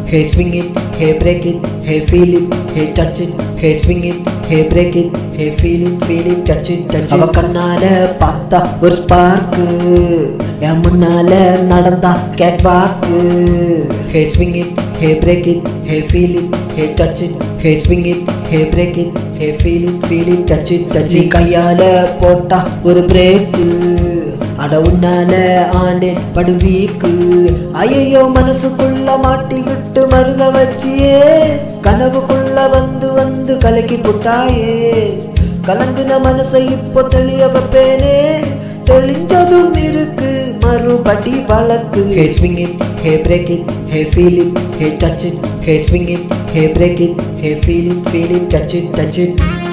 hey swing it, hey break it, hey feel it, hey touch it, hey swing it, hey break it, hey feel it, touch it. அவ கண்ணால பார்த்தா ஒரு spark, என் முன்னால நடந்தா கேட்வாக்கு. Hey swing it, hey break it, hey feel it, hey touch it, hey swing it, hey break it, hey feel it, touch it. நீ கையால போட்டா ஒரு பிரேக்கு, அட உன்னால ஆனேன் படுவீக்கு. ஐயோ மனசுக்குள்ள மாட்டிக்கிட்டு மருக வச்சியே, கனவுக்குள்ள வந்து வந்து கலக்கி புட்டாயே. கலங்குன மனசை இப்போ தெளிய வைப்பேனே, தெளிஞ்சதும் இருக்கு மறுபடி வழக்கு. Hey swing it, hey break it, hey feel it, hey touch it, hey swing it, hey break it, hey feel it, touch it.